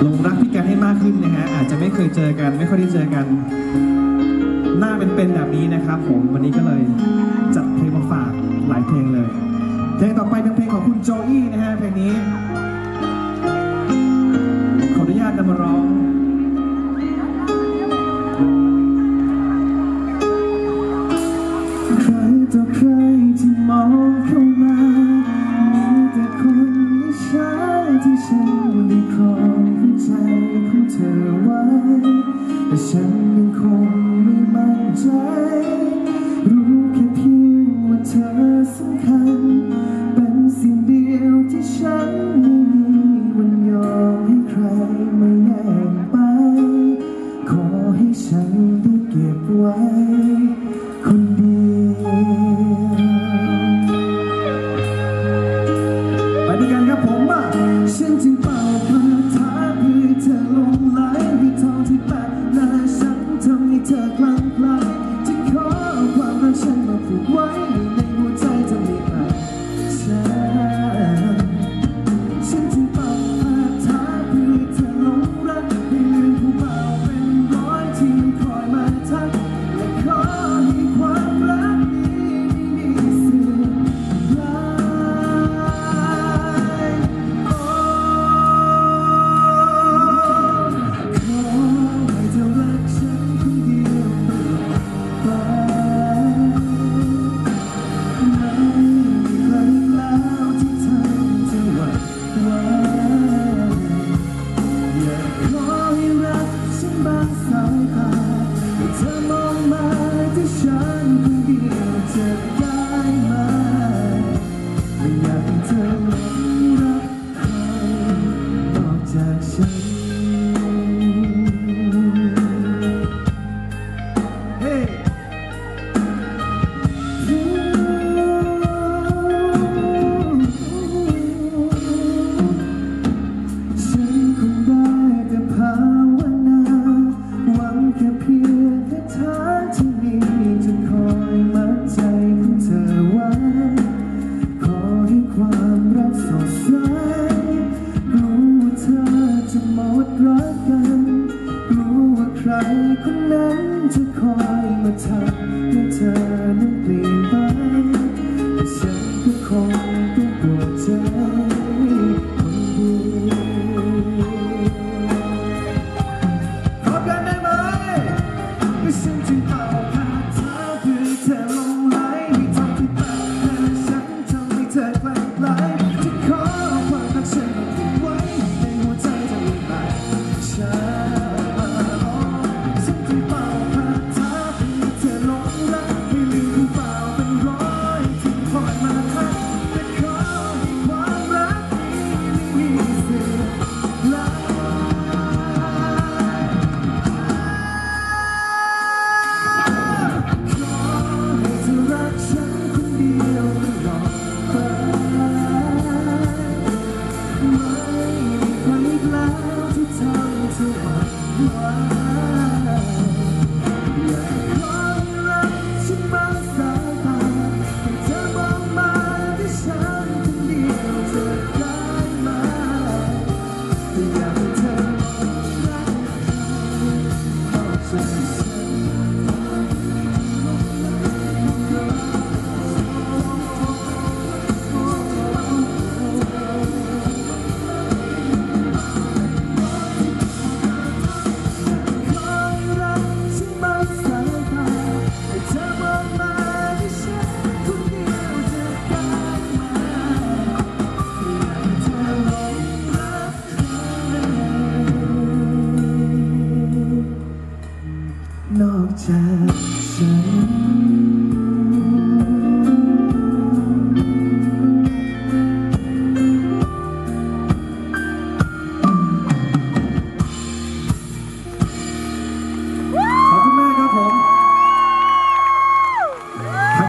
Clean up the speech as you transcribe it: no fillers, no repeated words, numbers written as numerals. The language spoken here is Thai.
หลงรักพี่กันให้มากขึ้นนะฮะอาจจะไม่เคยเจอกันไม่ค่อยได้เจอกันหน้าเป็นแบบนี้นะครับผมวันนี้ก็เลยจัดเพลงมาฝากหลายเพลงเลยเพลงต่อไปเป็นเพลงของคุณโจอี้นะฮะเพลงนี้ขออนุญาตนำมาร้องใครต่อใครที่มองเข้ามามีแต่คนอิจฉาที่ฉันได้ครองหัวใจของเธอไว้แต่ฉันยังคงไม่มั่นใจรู้แค่เพียงว่าเธอสำคัญเป็นสิ่งเดียวที่ฉันไม่มีวันยอมให้ใครมาแย่งไปขอให้ฉันได้เก็บไว้คนเดียวไปด้วยกันครับผมอ่ะฉันจึงเป่าคาถาเพื่อให้เธอหลงไหลให้ทองที่แปะหน้าฉันทำให้เธอคลั่งไคล้จะขอความรักฉันมาผูกไว้ในหัวใจเธอไม่ขาดฉันจึงเป่าคาถาเพื่อให้เธอหลงรักให้ลืมผู้บ่าวเป็นร้อยที่มันคอยมาทักและขอให้ความรักนี้ไม่มีเสื่อมคลายขอให้เธอรักฉันคนเดียวตลอดไปไม่มีใครแล้วที่ทำเธอหวั่นไหวอยากขอให้รักฉันบางสายตาให้เธอมองมาที่ฉันคนเดียวจะได้ไหมไม่อยากให้เธอหลงรักใครนอกจากฉันเฮ้ฉันคงได้แต่ภาวนาหวังแค่เพียงแค่เธอที่มีจะคอยมัดใจของเธอไว้ขอให้ความรักสดใสรู้ว่าเธอจะหมดรักกันรู้ว่าใครคนนั้นจะคอยมาทำให้เธอนั้นเปลี่ยนไปแต่ฉันก็คงต้องปวดใจคนเดียวขอกันได้ไหมไม่ฉันจึงเป่าคาถาเพื่อให้เธอหลงไหลให้ทำที่แปลกแค่ฉันทำให้เธอคลั่งไคล้จะขอความรักฉันมาผูกไว้ในหัวใจเธอไม่บาดฉันจึงเป่าคาถาเพื่อให้เธอหลงรักให้ลืมผู้บ่าวเป็นร้อยที่คอยมาทักแต่ขอให้ความรักนี้ไม่มีเสื่อมคลาย ขอให้เธอรักฉันคนเดียวตลอดไปไม่มีใครอีกแล้วที่ทำเธอหวั่นไหวอยากขอให้รักฉันบางสายตาให้เธอมองมาที่ฉันคนเดียวจะได้ไหมแต่อยากให้เธอรักเข้าใจฉันขอให้รักฉันบางสายตาให้เธอมองมาที่ฉันคนเดียวจะได้ไหมอยากให้เธอหลงรักใครนอกจากฉัน